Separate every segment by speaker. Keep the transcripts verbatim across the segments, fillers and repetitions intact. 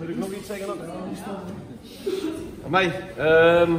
Speaker 1: Wil ik nog iets zeggen? Amai, um,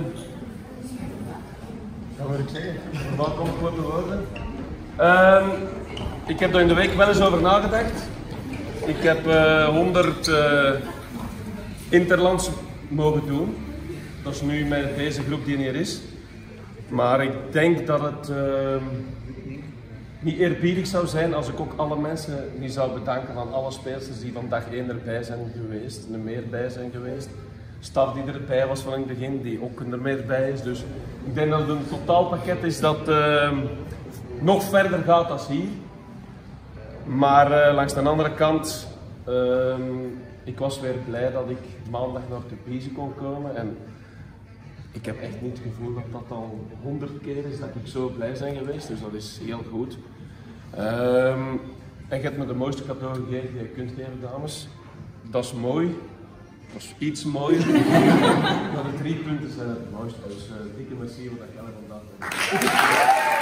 Speaker 1: wat moet ik zeggen? Waar kom ik op de woorden? Um, ik heb daar in de week wel eens over nagedacht. Ik heb uh, honderd uh, interlands mogen doen. Dat is nu met deze groep die hier is. Maar ik denk dat het uh, niet eerbiedig zou zijn als ik ook alle mensen niet zou bedanken van alle speelsters die van dag één erbij zijn geweest, er meer bij zijn geweest. Staf die erbij was van in het begin, die ook er meer bij is. Dus ik denk dat het een totaalpakket is dat uh, nog verder gaat dan hier. Maar uh, langs de andere kant, uh, ik was weer blij dat ik maandag naar de Pise kon komen. En ik heb echt niet het gevoel dat dat al honderd keer is dat ik zo blij ben geweest, dus dat is heel goed. Um, en je hebt me de mooiste cadeau gegeven die je kunt geven, dames. Dat is mooi. Dat is iets mooier. Maar de drie punten zijn het mooiste. Dus uh, dikke merci voor dat jij vandaag bent.